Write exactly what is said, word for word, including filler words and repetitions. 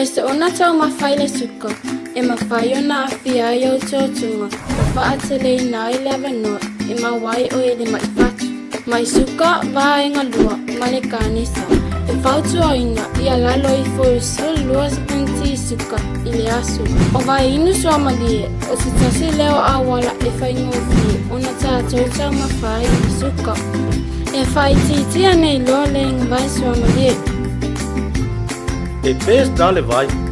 Le se ona tau mawhai le suka, e mawhai o na awhia i au tōtunga, o whaatele i nā i lewa noa, e mawai o e le mai whatu. Mai suka, wā e ngalua, ma le kānisa, e whautu o ina, i a lalo i fōusu, lua sepenti suka, i le asu. O vai inu sua malie, o se tasi leo awala e whaingofi, ona tātou tau mawhai i suka. E whai titia nei loa le ngawai sua malie. E pēs dale vai.